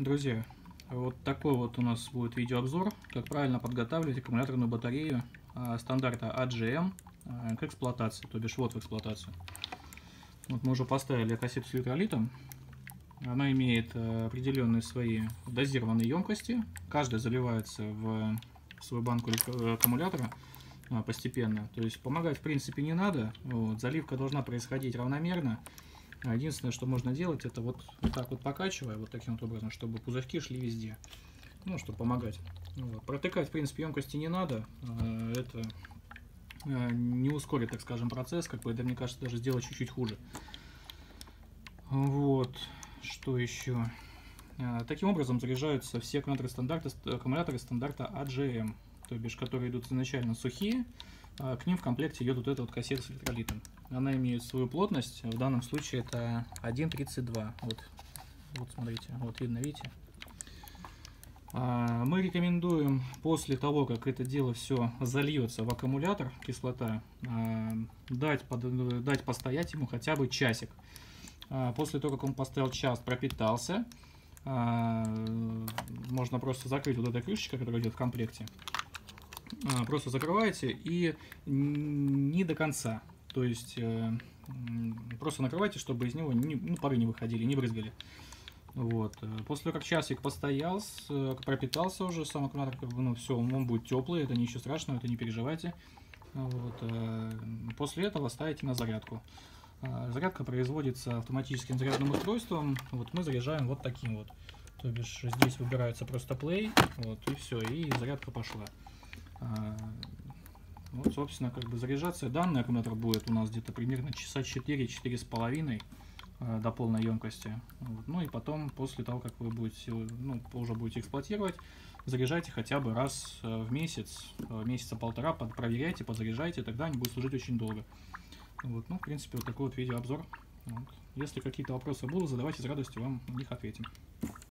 Друзья, вот такой вот у нас будет видеообзор, как правильно подготавливать аккумуляторную батарею стандарта AGM к эксплуатации, то бишь вот в эксплуатацию. Вот мы уже поставили кассету с электролитом. Она имеет определенные свои дозированные емкости. Каждая заливается в свою банку аккумулятора постепенно. То есть помогать в принципе не надо. Вот. Заливка должна происходить равномерно. Единственное, что можно делать, это вот так вот покачивая, вот таким вот образом, чтобы пузырьки шли везде. Ну, чтобы помогать. Вот. Протыкать, в принципе, емкости не надо. Это не ускорит, так скажем, процесс, как бы это, мне кажется, даже сделать чуть-чуть хуже. Вот. Что еще? Таким образом заряжаются все аккумуляторы стандарта AGM, то бишь, которые идут изначально сухие. К ним в комплекте идет вот эта вот кассета с электролитом. Она имеет свою плотность, в данном случае это 1,32. Вот смотрите, вот видно, видите. Мы рекомендуем после того, как это дело все зальется в аккумулятор, кислота, дать постоять ему хотя бы часик. После того, как он постоял час, пропитался, можно просто закрыть вот этой крышечкой, которая идет в комплекте. Просто закрываете и не до конца. То есть просто накрывайте, чтобы из него пары не выходили, не брызгали. Вот. После того, как часик постоял, пропитался уже сам аккумулятор, как бы, ну все, он будет теплый, это ничего страшного, это не переживайте. Вот. После этого ставите на зарядку. Зарядка производится автоматическим зарядным устройством. Вот мы заряжаем вот таким вот. То бишь здесь выбирается просто play, вот, и все, и зарядка пошла. Вот, собственно, как бы заряжаться данный аккумулятор будет у нас где-то примерно часа 4-4,5 до полной емкости. Вот. Ну и потом, после того, как вы будете, уже будете эксплуатировать, заряжайте хотя бы раз в месяц, месяца полтора, проверяйте, подзаряжайте, тогда они будут служить очень долго. Вот. Ну, в принципе, вот такой вот видеообзор. Вот. Если какие-то вопросы будут, задавайте, с радостью вам на них ответим.